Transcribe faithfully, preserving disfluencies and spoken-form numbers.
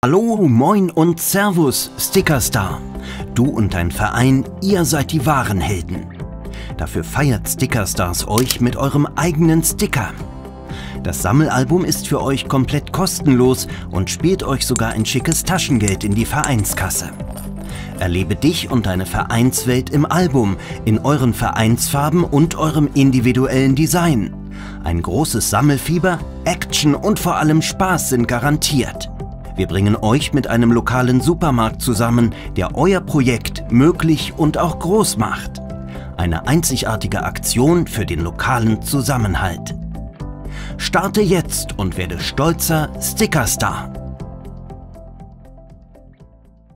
Hallo, moin und Servus, Stickerstar. Du und dein Verein, ihr seid die wahren Helden. Dafür feiert Stickerstars euch mit eurem eigenen Sticker. Das Sammelalbum ist für euch komplett kostenlos und spielt euch sogar ein schickes Taschengeld in die Vereinskasse. Erlebe dich und deine Vereinswelt im Album, in euren Vereinsfarben und eurem individuellen Design. Ein großes Sammelfieber, Action und vor allem Spaß sind garantiert. Wir bringen euch mit einem lokalen Supermarkt zusammen, der euer Projekt möglich und auch groß macht. Eine einzigartige Aktion für den lokalen Zusammenhalt. Starte jetzt und werde stolzer Stickerstar.